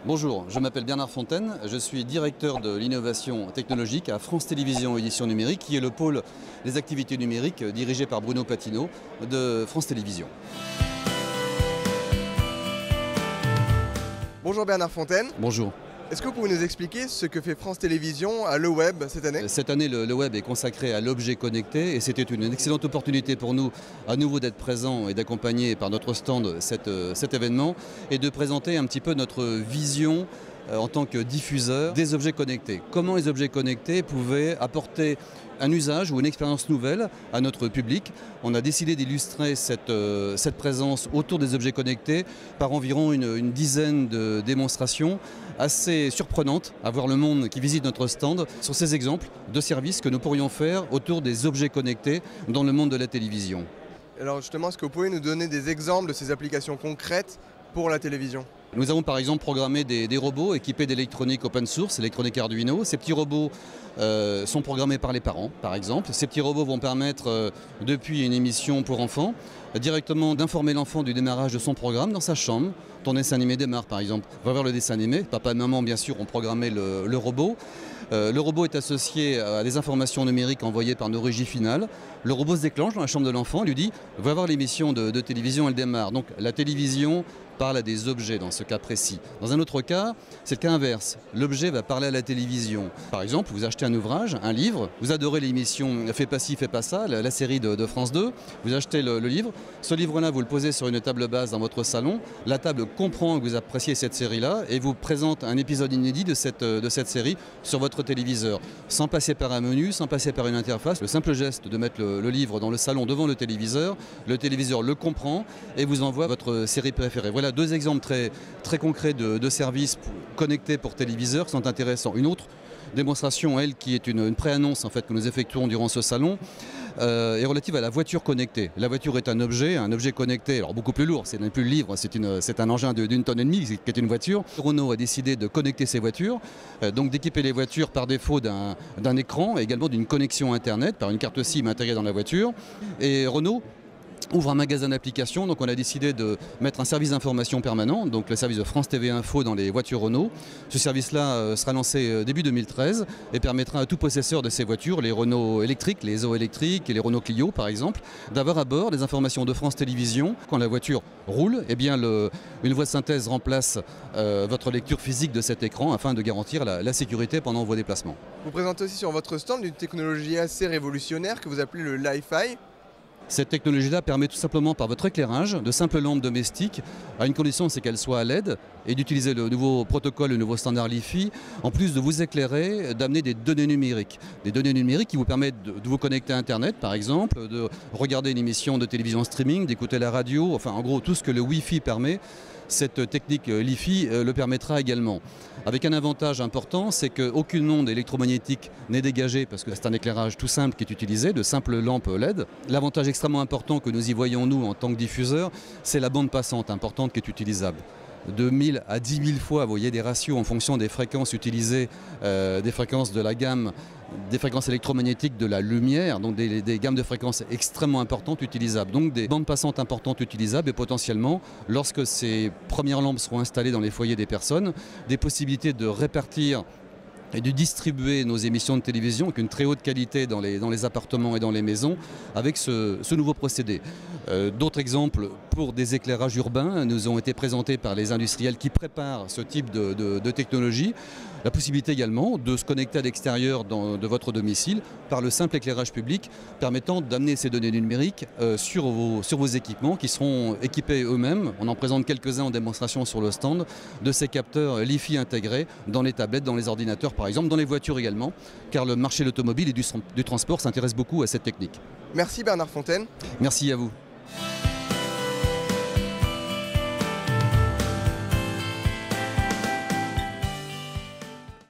Bonjour, je m'appelle Bernard Fontaine, je suis directeur de l'innovation technologique à France Télévisions Éditions Numériques, qui est le pôle des activités numériques dirigé par Bruno Patino de France Télévisions. Bonjour Bernard Fontaine. Bonjour. Est-ce que vous pouvez nous expliquer ce que fait France Télévisions à Le Web cette année? Cette année, le web est consacré à l'objet connecté et c'était une excellente opportunité pour nous à nouveau d'être présents et d'accompagner par notre stand cet événement et de présenter un petit peu notre vision en tant que diffuseur des objets connectés. Comment les objets connectés pouvaient apporter un usage ou une expérience nouvelle à notre public. On a décidé d'illustrer cette présence autour des objets connectés par environ une dizaine de démonstrations assez surprenantes à voir le monde qui visite notre stand sur ces exemples de services que nous pourrions faire autour des objets connectés dans le monde de la télévision. Alors justement, est-ce que vous pouvez nous donner des exemples de ces applications concrètes pour la télévision? Nous avons par exemple programmé des robots équipés d'électronique open source, électronique Arduino. Ces petits robots sont programmés par les parents, par exemple. Ces petits robots vont permettre, depuis une émission pour enfants, directement d'informer l'enfant du démarrage de son programme dans sa chambre. Ton dessin animé démarre, par exemple. On va voir le dessin animé. Papa et maman, bien sûr, ont programmé le robot. Le robot est associé à des informations numériques envoyées par nos régies finales. Le robot se déclenche dans la chambre de l'enfant, lui dit « Va voir l'émission de télévision, elle démarre ». Donc la télévision parle à des objets dans ce cas précis. Dans un autre cas, c'est le cas inverse. L'objet va parler à la télévision. Par exemple, vous achetez un ouvrage, un livre, vous adorez l'émission Fais pas ci, fais pas ça, la série de France 2, vous achetez le livre. Ce livre-là, vous le posez sur une table basse dans votre salon. La table comprend que vous appréciez cette série-là et vous présente un épisode inédit de cette série sur votre téléviseur. Sans passer par un menu, sans passer par une interface, le simple geste de mettre le livre dans le salon devant le téléviseur le comprend et vous envoie votre série préférée. Voilà deux exemples très concrets de services connectés pour téléviseurs qui sont intéressants. Une autre démonstration, elle, qui est une pré-annonce en fait, que nous effectuons durant ce salon, est relative à la voiture connectée. La voiture est un objet connecté, alors beaucoup plus lourd, ce n'est plus le livre, c'est un engin d'une tonne et demie qui est une voiture. Renault a décidé de connecter ses voitures, donc d'équiper les voitures par défaut d'un écran et également d'une connexion Internet par une carte SIM intégrée dans la voiture. Et Renault ouvre un magasin d'applications, donc on a décidé de mettre un service d'information permanent, donc le service de France TV Info dans les voitures Renault. Ce service-là sera lancé début 2013 et permettra à tout possesseur de ces voitures, les Renault électriques, les Zoe électriques et les Renault Clio par exemple, d'avoir à bord des informations de France Télévisions. Quand la voiture roule, eh bien une voix de synthèse remplace votre lecture physique de cet écran afin de garantir la sécurité pendant vos déplacements. Vous présentez aussi sur votre stand une technologie assez révolutionnaire que vous appelez le Li-Fi. Cette technologie-là permet tout simplement par votre éclairage de simples lampes domestiques, à une condition, c'est qu'elles soient à LED, et d'utiliser le nouveau protocole, le nouveau standard Li-Fi, en plus de vous éclairer, d'amener des données numériques. Des données numériques qui vous permettent de vous connecter à Internet, par exemple, de regarder une émission de télévision en streaming, d'écouter la radio, enfin en gros tout ce que le Wi-Fi permet. Cette technique Li-Fi le permettra également. Avec un avantage important, c'est qu'aucune onde électromagnétique n'est dégagée parce que c'est un éclairage tout simple qui est utilisé, de simples lampes LED. L'avantage extrêmement important que nous y voyons nous en tant que diffuseurs, c'est la bande passante importante qui est utilisable. De 1000 à 10 000 fois, vous voyez des ratios en fonction des fréquences utilisées, des fréquences de la gamme, des fréquences électromagnétiques de la lumière, donc des gammes de fréquences extrêmement importantes utilisables. Donc des bandes passantes importantes utilisables et potentiellement, lorsque ces premières lampes seront installées dans les foyers des personnes, des possibilités de répartir et de distribuer nos émissions de télévision avec une très haute qualité dans les appartements et dans les maisons avec ce nouveau procédé. D'autres exemples pour des éclairages urbains nous ont été présentés par les industriels qui préparent ce type de technologie. La possibilité également de se connecter à l'extérieur de votre domicile par le simple éclairage public permettant d'amener ces données numériques sur vos équipements qui seront équipés eux-mêmes. On en présente quelques-uns en démonstration sur le stand de ces capteurs Li-Fi intégrés dans les tablettes, dans les ordinateurs par exemple, dans les voitures également, car le marché de l'automobile et du transport s'intéresse beaucoup à cette technique. Merci Bernard Fontaine. Merci à vous.